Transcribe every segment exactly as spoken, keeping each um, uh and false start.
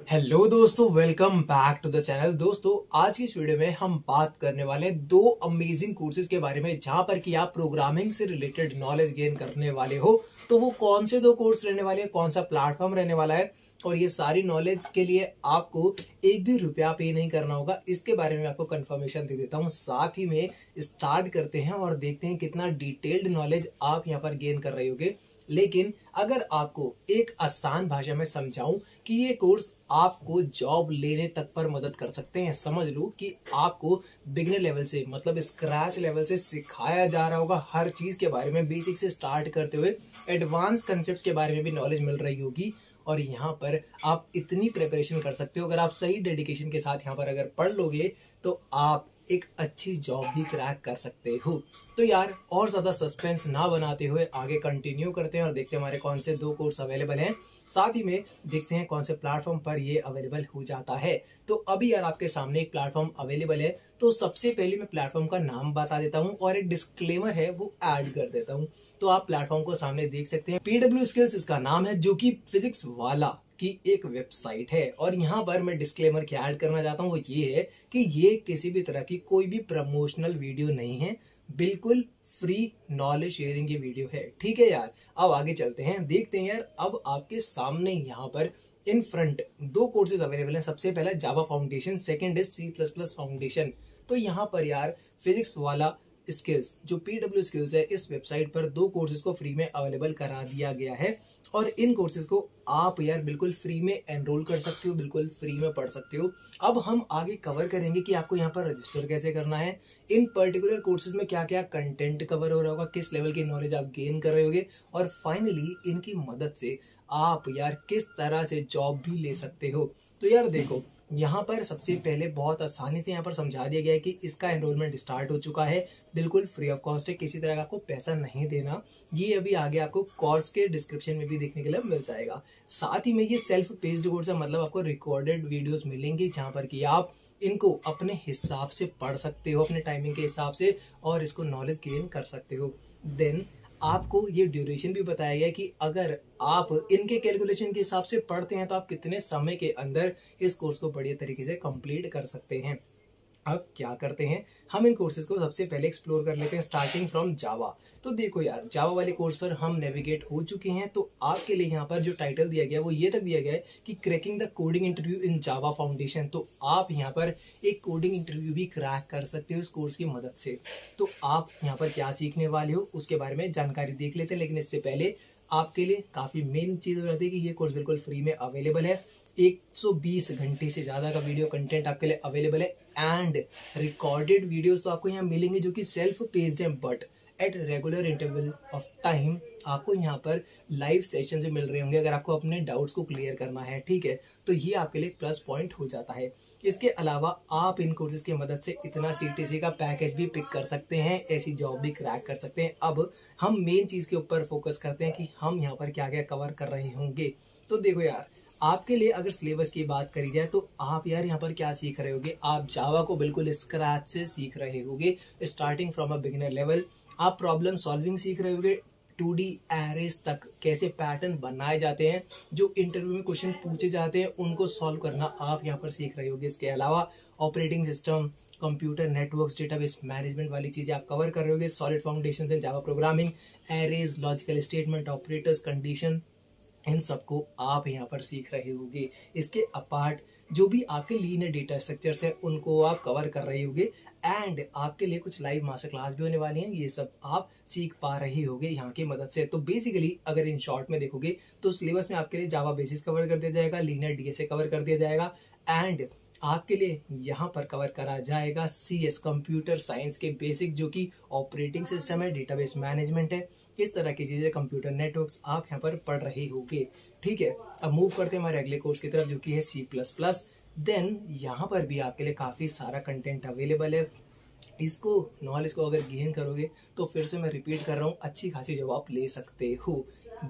Hello दोस्तों, welcome back to the channel. दोस्तों, आज की इस वीडियो में हम बात करने वाले हैं दो अमेजिंग कोर्सेज के बारे में, जहां पर कि आप प्रोग्रामिंग से रिलेटेड नॉलेज गेन करने वाले हो। तो वो कौन से दो कोर्स रहने वाले हैं, कौन सा प्लेटफॉर्म रहने वाला है, और ये सारी नॉलेज के लिए आपको एक भी रुपया पे नहीं करना होगा, इसके बारे में आपको कंफर्मेशन दे देता हूं। साथ ही में स्टार्ट करते हैं और देखते हैं कितना डिटेल्ड नॉलेज आप यहाँ पर गेन कर रहे होगे। लेकिन अगर आपको एक आसान भाषा में समझाऊं कि ये कोर्स आपको जॉब लेने तक पर मदद कर सकते हैं, समझ लो कि आपको बिगिनर लेवल से, मतलब स्क्रैच लेवल से सिखाया जा रहा होगा हर चीज के बारे में, बेसिक से स्टार्ट करते हुए एडवांस कंसेप्ट के बारे में भी नॉलेज मिल रही होगी। और यहाँ पर आप इतनी प्रिपरेशन कर सकते हो, अगर आप सही डेडिकेशन के साथ यहाँ पर अगर पढ़ लोगे तो आप एक अच्छी जॉब भी क्रैक कर सकते हो। तो यार, और ज्यादा सस्पेंस ना बनाते हुए आगे कंटिन्यू करते हैं और देखते हैं हमारे कौन से दो कोर्स अवेलेबल हैं। साथ ही में देखते हैं कौन से प्लेटफॉर्म पर ये अवेलेबल हो जाता है। तो अभी यार आपके सामने एक प्लेटफॉर्म अवेलेबल है। तो सबसे पहले मैं प्लेटफॉर्म का नाम बता देता हूँ और एक डिस्क्लेमर है वो ऐड कर देता हूँ। तो आप प्लेटफॉर्म को सामने देख सकते हैं, पीडब्ल्यू स्किल्स इसका नाम है, जो कि फिजिक्स वाला की एक वेबसाइट है। और यहाँ पर मैं डिस्क्लेमर क्या ऐड करना चाहता हूँ वो ये है कि ये किसी भी तरह की कोई भी प्रमोशनल वीडियो नहीं है, बिल्कुल फ्री नॉलेज शेयरिंग की वीडियो है। ठीक है यार, अब आगे चलते हैं, देखते हैं यार। अब आपके सामने यहाँ पर इन फ्रंट दो कोर्सेज अवेलेबल हैं। सबसे पहला Java foundation, second is C plus plus foundation. तो यहाँ पर यार फिजिक्स वाला स्किल्स, जो पीडब्ल्यू स्किल्स है, इस वेबसाइट पर दो कोर्सेज को फ्री में अवेलेबल करा दिया गया है। और इन कोर्सेज को आप यार बिल्कुल फ्री में एनरोल कर सकते हो, बिल्कुल फ्री में पढ़ सकते हो। अब हम आगे कवर करेंगे कि आपको यहाँ पर रजिस्टर कैसे करना है, इन पर्टिकुलर कोर्सेज में क्या क्या कंटेंट कवर हो रहा होगा, किस लेवल की नॉलेज आप गेन कर रहे होगे, और फाइनली इनकी मदद से आप यार किस तरह से जॉब भी ले सकते हो। तो यार देखो, यहाँ पर सबसे पहले बहुत आसानी से यहाँ पर समझा दिया गया है कि इसका एनरोलमेंट स्टार्ट हो चुका है, बिल्कुल फ्री ऑफ कॉस्ट है, किसी तरह का आपको पैसा नहीं देना। ये अभी आगे आपको कोर्स के डिस्क्रिप्शन में भी देखने के लिए मिल जाएगा। साथ ही में ये सेल्फ पेस्ड कोर्स है, मतलब आपको रिकॉर्डेड वीडियोस मिलेंगी जहाँ पर कि आप इनको अपने हिसाब से पढ़ सकते हो, अपने टाइमिंग के हिसाब से, और इसको नॉलेज गेन कर सकते हो। देन आपको ये ड्यूरेशन भी बताया गया कि अगर आप इनके कैलकुलेशन के हिसाब से पढ़ते हैं तो आप कितने समय के अंदर इस कोर्स को बढ़िया तरीके से कंप्लीट कर सकते हैं। अब क्या करते हैं, हम इन कोर्सेज को सबसे पहले एक्सप्लोर कर लेते हैं, स्टार्टिंग फ्रॉम जावा। तो देखो यार, जावा वाले कोर्स पर हम नेविगेट हो चुके हैं। तो आपके लिए यहाँ पर जो टाइटल दिया गया है वो ये तक दिया गया है कि cracking the coding interview in Java foundation. तो आप यहाँ पर एक कोडिंग इंटरव्यू भी क्रैक कर सकते हो इस कोर्स की मदद से। तो आप यहाँ पर क्या सीखने वाले हो उसके बारे में जानकारी देख लेते हैं, लेकिन इससे पहले आपके लिए काफी मेन चीज हो जाती है कि ये कोर्स बिल्कुल फ्री में अवेलेबल है। एक सौ बीस घंटे से ज्यादा का वीडियो कंटेंट आपके लिए अवेलेबल है, एंड रिकॉर्डेड वीडियोस तो आपको यहाँ मिलेंगे जो कि सेल्फ पेस्ड हैं, but at regular interval of time आपको यहाँ पर लाइव सेशन जो मिल रहे होंगे अगर आपको अपने डाउट्स को क्लियर करना है। ठीक है, तो ये आपके लिए प्लस पॉइंट हो जाता है। इसके अलावा आप इन कोर्सेज की मदद से इतना सीटीसी का पैकेज भी पिक कर सकते हैं, ऐसी जॉब भी क्रैक कर सकते हैं। अब हम मेन चीज के ऊपर फोकस करते हैं कि हम यहाँ पर क्या क्या कवर कर रहे होंगे। तो देखो यार, आपके लिए अगर सिलेबस की बात करी जाए तो आप यार यहाँ पर क्या सीख रहे होगे, आप जावा को बिल्कुल स्क्रैच से सीख रहे होगे, starting from a beginner level. आप प्रॉब्लम सॉल्विंग सीख रहे होगे, टू डी एरेज तक कैसे पैटर्न बनाए जाते हैं, जो इंटरव्यू में क्वेश्चन पूछे जाते हैं उनको सॉल्व करना आप यहाँ पर सीख रहे होगे। इसके अलावा operating system, computer networks, database management वाली चीजें आप कवर कर रहे होगे, solid foundation in Java programming, arrays, logical statement, operators, condition, इन सबको आप यहाँ पर सीख रहे होगे। इसके अपार्ट जो भी आपके लीनियर डेटा स्ट्रक्चर्स है उनको आप कवर कर रहे होगे, एंड आपके लिए कुछ लाइव मास्टर क्लास भी होने वाली हैं, ये सब आप सीख पा रहे होगे यहाँ की मदद से। तो बेसिकली अगर इन शॉर्ट में देखोगे तो सिलेबस में आपके लिए जावा बेसिस कवर कर दिया जाएगा, लीनियर डीएसए कवर कर दिया जाएगा, एंड आपके लिए यहाँ पर कवर करा जाएगा सी एस, कंप्यूटर साइंस के बेसिक, जो कि ऑपरेटिंग सिस्टम है, डेटाबेस मैनेजमेंट है, इस तरह की चीजें, कंप्यूटर नेटवर्क्स आप यहाँ पर पढ़ रहे होगे। ठीक है, अब मूव करते हैं हमारे अगले कोर्स की तरफ, जो कि है सी प्लस प्लस। देन यहाँ पर भी आपके लिए काफी सारा कंटेंट अवेलेबल है। इसको नॉलेज को अगर गेन करोगे तो फिर से मैं रिपीट कर रहा हूँ, अच्छी खासी जॉब आप ले सकते हो। देन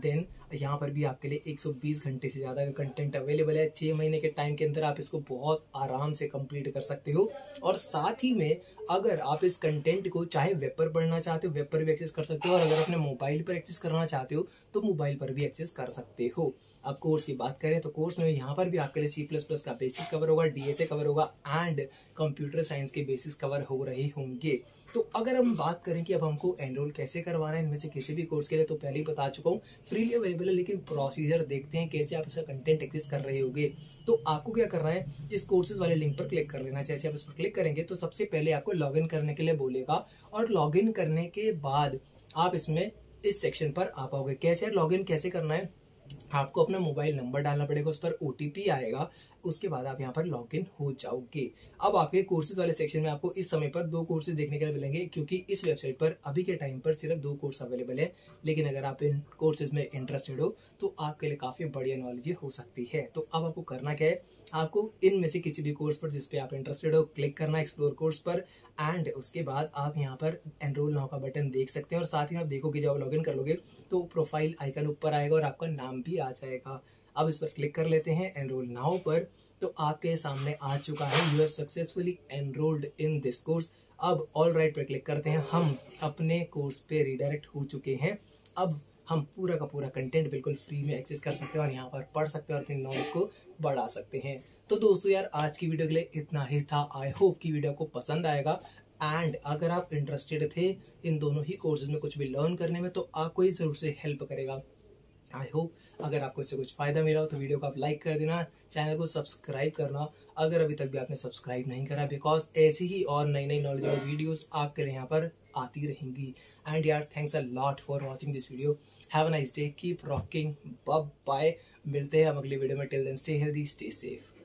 यहाँ पर भी आपके लिए एक सौ बीस घंटे से ज़्यादा का कंटेंट अवेलेबल है। छः महीने के टाइम के अंदर आप इसको बहुत आराम से कंप्लीट कर सकते हो। और साथ ही में अगर आप इस कंटेंट को चाहे वेब पर पढ़ना चाहते हो, वेब पर भी एक्सेस कर सकते हो, और अगर अपने मोबाइल पर एक्सेस करना चाहते हो तो मोबाइल पर भी एक्सेस कर सकते हो। अब कोर्स की बात करें तो कोर्स में यहाँ पर भी आपके लिए सी प्लस प्लस का बेसिक कवर होगा, डीएसए कवर होगा एंड कंप्यूटर साइंस के बेसिक्स कवर हो रहे होंगे। तो अगर हम बात करें कि अब हमको एनरोल कैसे करवाना है इनमें से किसी भी कोर्स के लिए, तो पहले ही बता चुका हूँ फ्रीली अवेलेबल है, लेकिन प्रोसीजर देखते हैं कैसे आप इसका कंटेंट एक्सेस कर रहे होगे। तो आपको क्या करना है, इस कोर्सेज वाले लिंक पर क्लिक कर लेना है। जैसे आप इस पर क्लिक करेंगे तो सबसे पहले आपको लॉगिन करने के लिए बोलेगा, और लॉगिन करने के बाद आप इसमें इस सेक्शन पर आ पाओगे। कैसे लॉगिन कैसे करना है, आपको अपना मोबाइल नंबर डालना पड़ेगा, उस पर ओटीपी आएगा, उसके बाद आप यहाँ पर लॉगिन हो जाओगे। अब आपके कोर्सेज वाले सेक्शन में आपको इस समय पर दो कोर्सेज देखने के लिए मिलेंगे, क्योंकि इस वेबसाइट पर अभी के टाइम पर सिर्फ दो कोर्स अवेलेबल है। लेकिन अगर आप इन कोर्सेज में इंटरेस्टेड हो तो आपके लिए काफी बढ़िया नॉलेज हो सकती है। तो अब आपको करना क्या है, आपको इनमें से किसी भी कोर्स पर जिसपे आप इंटरेस्टेड हो क्लिक करना है एक्सप्लोर कोर्स पर, एंड उसके बाद आप यहाँ पर एनरोल नाउ का बटन देख सकते हैं। और साथ ही आप देखोगे जब आप लॉगिन कर लोगे तो प्रोफाइल आइकन ऊपर आएगा और आपका नाम भी आ जाएगा। अब इस पर क्लिक कर लेते हैं एनरोल नाउ पर, तो आपके सामने आ चुका है you have successfully enrolled in this course. अब ऑल राइट पर क्लिक करते हैं, हम अपने कोर्स पे रिडायरेक्ट हो चुके हैं। अब हम पूरा का पूरा कंटेंट बिल्कुल फ्री में एक्सेस कर सकते हैं और यहाँ पर पढ़ सकते हैं और अपनी नॉलेज को बढ़ा सकते हैं। तो दोस्तों यार आज की वीडियो के लिए इतना ही था। आई होप कि वीडियो आपको पसंद आएगा, एंड अगर आप इंटरेस्टेड थे इन दोनों ही कोर्सेज में कुछ भी लर्न करने में तो आपको ये जरूर से हेल्प करेगा। आई होप अगर आपको इससे कुछ फायदा मिला हो तो वीडियो को आप लाइक कर देना, चैनल को सब्सक्राइब करना अगर अभी तक भी आपने सब्सक्राइब नहीं करा, बिकॉज ऐसी ही और नई नई नॉलेजेबल वीडियोस आपके लिए यहाँ पर आती रहेंगी। एंड यार thanks a lot for watching this video. Have a nice day, keep rocking, bye bye. मिलते हैं हम अगली वीडियो में। Till then stay healthy, stay safe.